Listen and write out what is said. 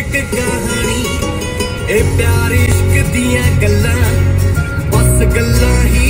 इश्क कहानी ए प्यार इश्क दियां गल्लां बस गल्लां ही